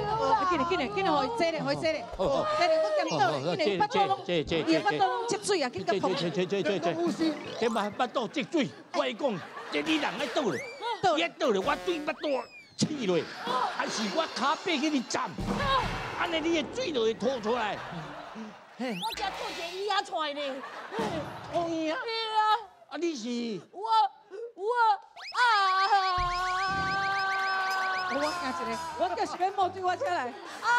紧来，互伊坐咧，互伊坐咧。坐咧，我点倒咧，紧来，巴肚拢，伊巴肚拢积水啊，紧甲吐。 这巴肚积水，我讲，这你人爱倒咧，一倒咧，我对巴肚刺落，还是我骹背给你站，安尼你的水就会吐出来。 我只吐一个伊仔出来呢。 哦伊啊？ 对啊。 啊你是？ 我啊！ 我惊一个，我就是要冒对我车来。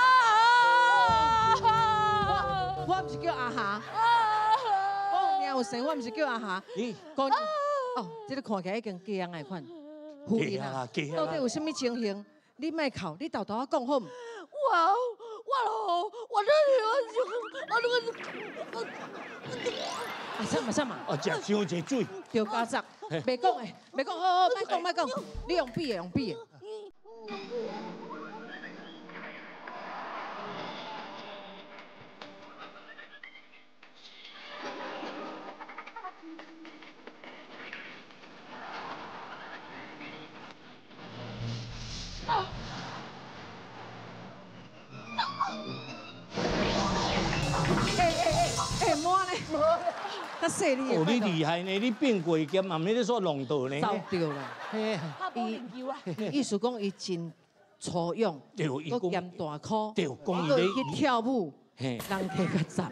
我唔是叫阿霞。我有名有姓，我唔是叫阿霞。讲哦，这个看起来已经假的款。夫人啊，到底有啥物情形？你莫哭，你豆豆啊讲好。我什么？ 哦，食伤济水。 着家长，袂讲的，袂讲，好，莫讲，你用笔的，用笔的。满呢？较细哩。 哦，你厉害呢！你变过剑，嘛免咧说弄倒呢。 走掉啦。意思讲伊真粗勇，佮嫌大箍，佮去跳舞，人客较赞。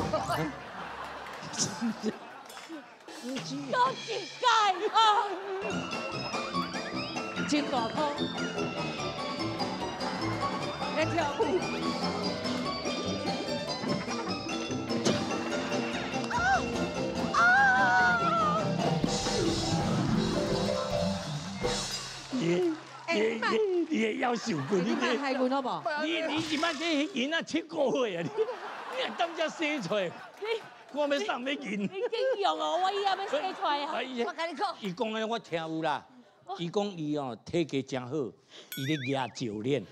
都一届啊！ 真大箍，咧跳舞。 你要受过你莫害阮好无？ 你即摆这囡仔7个月啊！你当遮生出来，我要送要银。 你经用哦，我以后要生出来啊！我跟你讲， 伊讲的我听有啦。伊讲伊哦体格真好，伊咧举教练。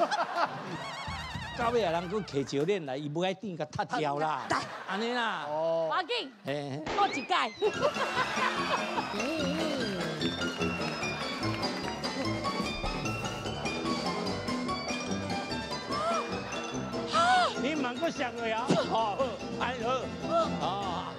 到尾啊，人佫摕教练来，伊要爱顶甲踢掉啦。安尼啦。 哦。要紧，我一届。 你问我上个啊？好，安好。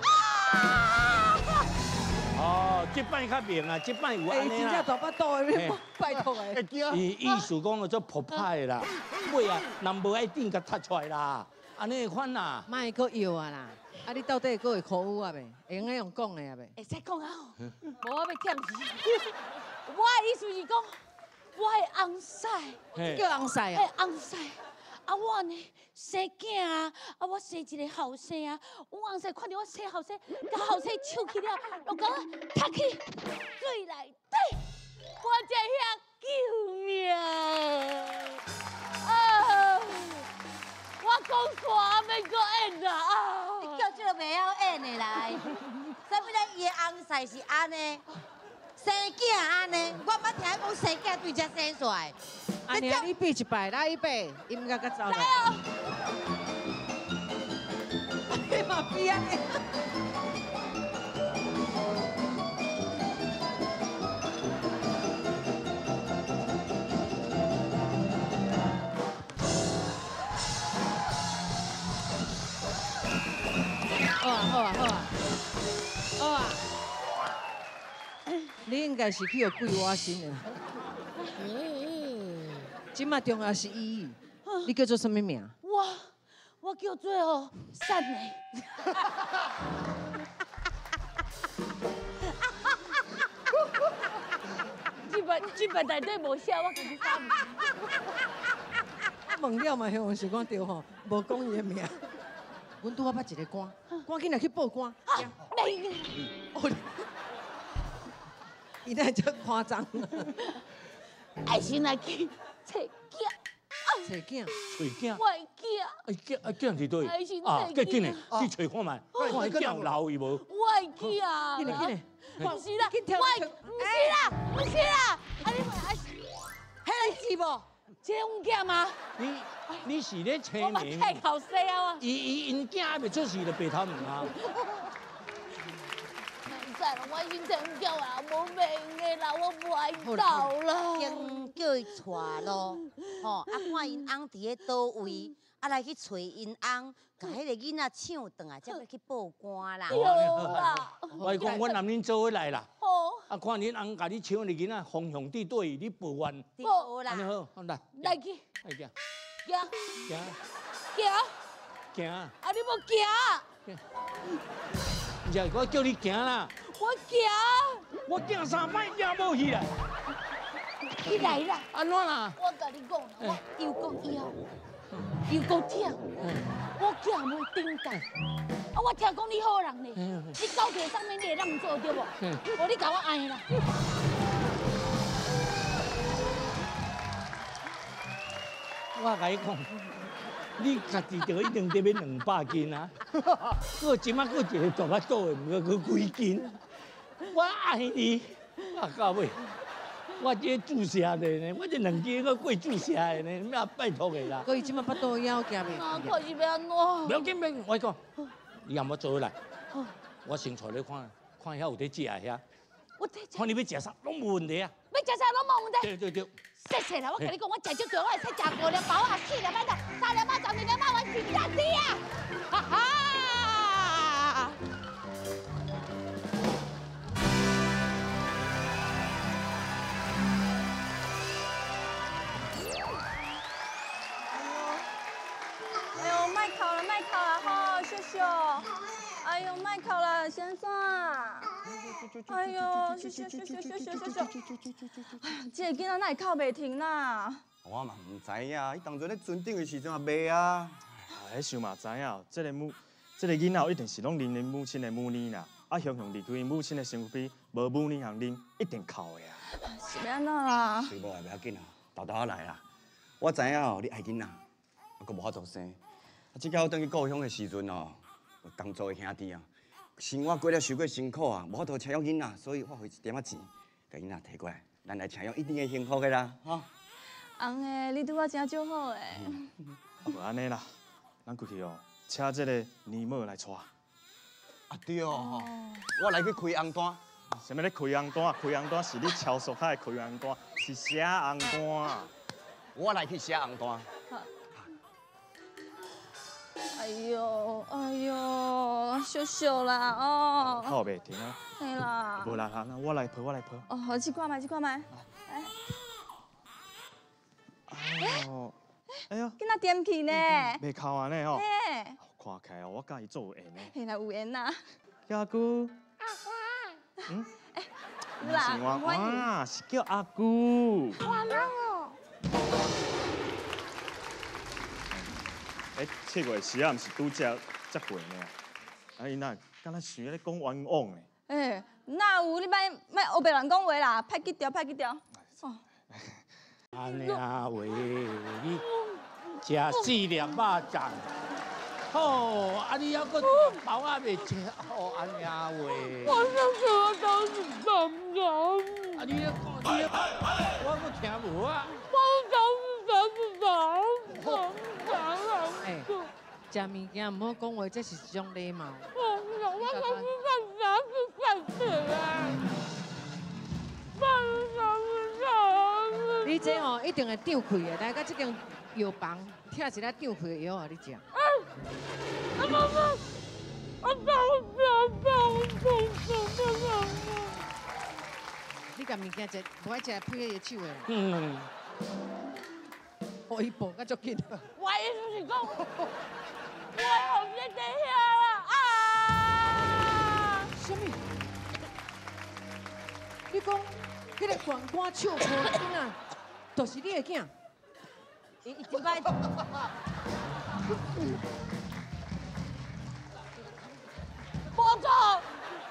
哦，这摆较明啊，这摆有安尼啦。 真正大巴肚的，拜托的。 伊意思讲做扑派啦，尾啊，人无爱顶甲踢出来啦，安尼款啦。 莫搁摇啊啦！啊，你到底搁会考有啊未？会用用讲的啊未？ 会使讲啊！无我要忝死。我的意思是讲，我的翁婿叫翁婿啊？ 翁婿。啊，我呢生囝啊，我生一个后生啊，我翁婿看到我生后生，甲后生抢去了，又甲我踢去水内底，我才遐救命啊！我讲煞免搁演啦啊！ 你叫这个袂晓演的来，啥物咧？伊的翁婿是安尼，生囝安尼，我捌听讲生囝对才生出来。 安尼，你比一摆，来一摆，应该较早。来哦！ 你嘛比安尼。好啊！你应该是去有桂花心的。今嘛重要是伊，你叫做什么名？ 我叫做哦善美。这本内底无写，我家己写。 问了嘛，向是讲对吼，无讲伊的名。阮拄好捌一个官，赶紧来去报官。 没。 伊那真夸张。 爱先来去找囝。 找囝？ 找囝？ 我的囝。 囝伫倒？啊，紧嘞，去找看卖，看囝老伊无？ 我的囝。 紧嘞。 不是啦，不是啦，啊你，迄个是无？这个阮囝吗？ 你是咧青我捌太考试啊！ 因囝还未出世就白头毛啊！ 唔知啦，我心成叫啊，无命的啦，我不爱走啦。 先叫伊带咯，吼，看因翁伫咧倒位，来去找因翁，甲迄个囡仔抢转来，才要去报官啦。 有啦， 我讲，阮男恁做伙来啦。 好， 看恁翁甲你抢你囡仔，方向对对，你报冤。 好啦， 安尼好，好来。 来去， 来行。 行行。 行， 行。 啊你无行？ 我叫你行啦。 我行。 我行3摆，行无去啦。 你来啦。 安怎啦？ 我甲你讲，我又讲腰，又讲疼，我行袂顶当。啊，我听讲你好人呢，你搞起上面你会让做对无？无你甲我爱啦。 我甲你讲，你家己就一定得要200斤啊！我即马搁一个大巴肚的，唔过搁几斤。我爱你，啊到尾，我这注射的呢，我这2斤搁过注射的呢，咩拜托的啦。 所以即马巴肚枵行袂。 啊，可是要安怎？ 不要紧，别紧，我讲，你含我做伙来，我先带你看看遐有得食遐， 我在吃， 看你要食啥，拢无问题啊。 要吃啥拢无问题。 对对对。 谢谢啦，我跟你讲，我食少少，我会使食5粒包啊，4粒半的，3粒半，12粒半，我是大弟啊！哈哈。 哎呦，卖烤了，卖烤了，吼，秀秀。哎呦，卖烤了，先生。哎呦，秀秀秀秀秀秀秀秀。哎呀，这个囡仔哪会哭袂停啦？ 我嘛唔知影，伊当初咧船顶的时阵也袂啊。 哎，想嘛知影，这个囡仔一定是拢啉因母亲的母奶啦，啊，雄雄离开因母亲的身躯，无母奶通啉，一定哭的啊。 是要安怎啦？ 随无也袂要紧啊，豆豆仔来啦。我知影哦，你爱囡仔，啊，阁无法度生。啊，即摆我转去故乡的时阵哦，同做的兄弟啊，生活过了受过辛苦啊，无法度请养囡仔，所以我汇一点仔钱，甲囡仔摕过来，咱来请养一定会幸福的啦，哈。 翁诶，你对我真足好诶。 啊，无安尼啦，咱过去哦，请这个年母来带。 啊对哦，我来去开红单。 什么咧开红单？开红单是你超速海的开红单，是写红单。 我来去写红单。 哎呦，哎呦，秀秀啦，哦。 哭袂停啊！ 嘿啦。 无啦，那我来抱，我来抱。 哦，好，去看麦，去看麦。哎。 哎呦，哎呦， 囡仔点去呢？ 袂哭安尼吼。 嘿。 看起来哦，我甲伊做有缘呢。 嘿啦，有缘呐。 叫阿姑。 嗯。哎，有啦， 我啊，是叫阿姑。 哇妈哦。 哎，7月时啊，毋是拄则过呢？啊，伊哪敢若想咧讲冤枉呢？ 哎，哪有你莫黑白乱讲话啦，歹记掉，歹记掉。哦。 安尼啊喂，你食4粒肉粽，好，啊你还阁包啊未食，好安尼啊喂。 我想给我当时怎样？ 啊你咧讲，我阁听无啊。 哎，食物件唔好讲话，这是一种礼貌。你这吼一定会张开的，来到这间药房，拆一粒张开的药互你食。你甲物件食，无爱食配迄个手的。 嗯。 互伊抱甲足紧。 我意思是讲，我后面在遐啦啊！ 什么？你讲迄个关关笑婆的囡仔，就是你的囝？ 伊真歹。 无错。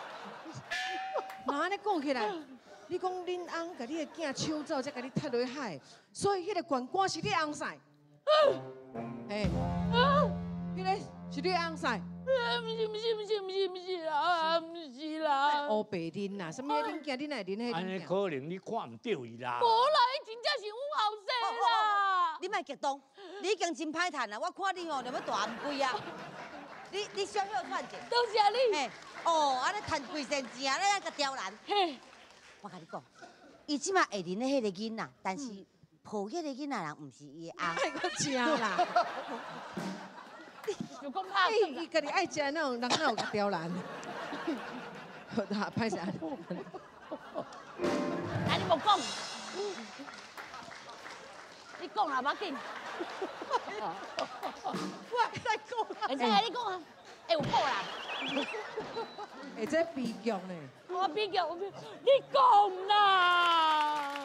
那安尼讲起来，你讲恁翁甲你的囝抢走，才甲你踢落海，所以迄个关关是你翁婿。嘿，迄个是你翁婿。 不是啦，不是啦。 黑白恁啦，什么恁囝恁来恁迄安尼可能你看唔到伊啦。 无啦，伊真正是阮后生啦。 你莫激动，你已经真歹趁啦，我看你吼就要大暗龟啊！你小小喘者。 都是啊你。 嘿， 哦，安尼赚几仙钱啊，你爱甲刁难。 嘿， 我甲你讲，伊即马会认的迄个囡仔，但是抱迄个囡仔人毋是伊的翁。 爱我食啦， 就讲怕伊家己爱食那种，人哪有甲刁难？好的，拍啥？ 那你莫讲，你讲啦，无要紧。 我再讲啊！ 而且你讲啊，会有好啦。 哎，这悲剧呢？ 我比较，你讲啦。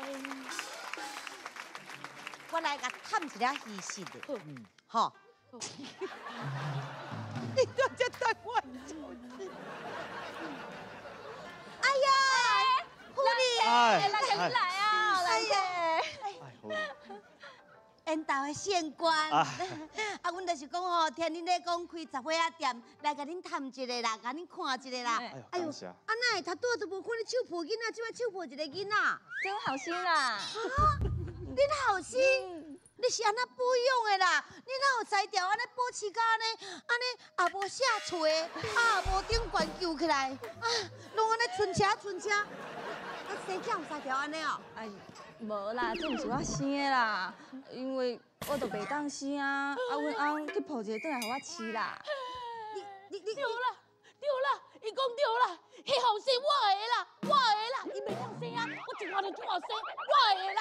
我来甲探一下虚实的，吼。 你都这带我哎呀，狐狸， 哎，来赶紧来啊！来耶！ 哎，好哩。 缘投的县官， 啊啊，阮就是讲吼，听恁咧讲开杂货仔店，来甲恁探一个啦，甲恁看一个啦。 哎呦，感谢。 啊，哪会头拄都无看你手抱囡仔，即摆手抱一个囡仔？ 真好心啦！ 恁好心，你是安那保养的啦？你哪有才调安尼保持甲安尼也无下垂，啊也无顶悬揪起来，啊，拢安尼春车春车。啊，生囝有才调安尼哦？ 哎，无啦，这毋是我生的啦，因为我都袂当生啊，啊，阮翁去抱一个转来互我饲啦。 你对啦，对啦，伊讲对啦，迄后生我的啦，我的啦，伊袂当生啊，我一看就看生，我的啦。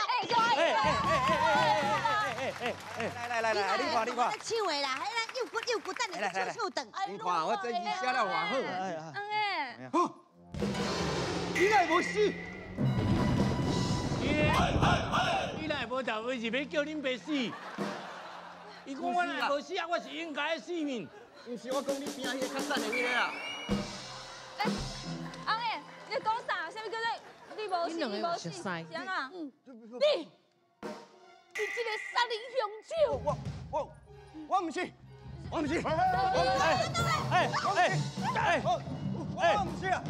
来，你看， 我唱的啦，迄个又骨又骨，等下唱唱顿。 你看我这字写了偌好。 翁诶， 你来无死？ 你来无代为是要叫恁爸死？伊讲我来无死啊，我是应该死命。 毋是我讲你边仔迄个较瘦的迄个啦。 翁诶，你讲啥？啥物叫做你无死？ 你两个你无死？ 有熟悉是安怎？ 你这个杀人凶手， 我毋是，我毋是。我毋是啊。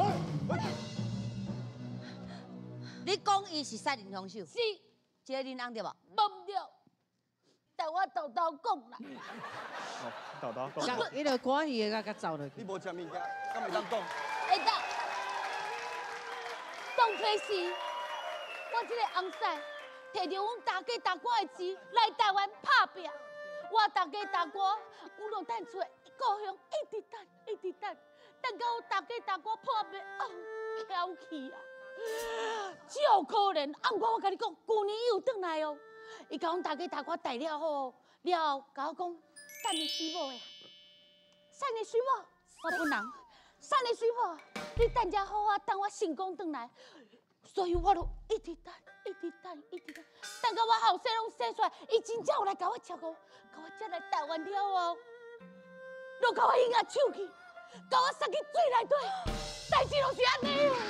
你讲伊是杀人凶手， 是这个恁翁对无？ 忘掉，但我豆豆讲啦， 豆豆讲。 像伊就赶去个甲走落去你。无食物件，敢会当讲？ 会当。当初时，我这个翁婿摕着阮大家大官的钱来台湾打拼，我大家大官，阮落等出故乡一直等，等到大家大官破灭，翘气啊！只有可怜，按我甲你讲，旧年伊有转来哦，伊甲阮大家大官带了后，甲我讲，等你媳妇呀，等你媳妇，我本人。三个水某，你等只好啊，等我成功转来，所以我就一直等，等到我后生拢生出来，伊真正有来甲我照顾，甲我接来台湾了后，就甲我硬啊手去，甲我塞去水内底，代志就是安尼哦。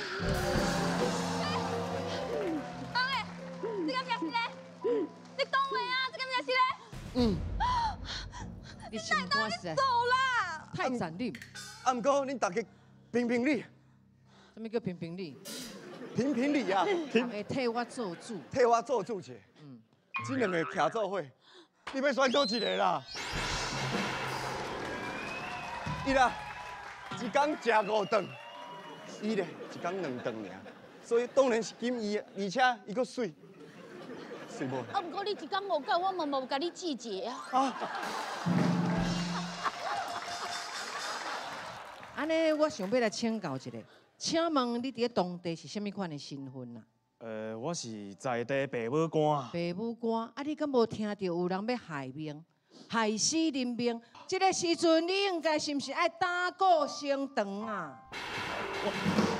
翁诶，这敢是咧？你讲话啊，这敢是咧？ 你心肝实在走啦！ 太残忍。 啊，毋过恁大家评评理， 什么叫评评理？ 评评理啊， 会替我做主。 替我做主者。这两个徛做伙，你要选倒一个啦。伊啦，一工食5顿，伊咧一工2顿尔，所以当然是金伊，而且伊阁水，水无？ 啊，不过你一讲无够，我无甲你拒绝啊。 安尼，我想要来请教一下，请问你伫当地是甚物款的身份啊？ 我是在地爸母官。 爸母官，啊，你敢无听到有人要害命，害死人命？这个时阵，你应该是毋是爱打鼓升堂啊？ 我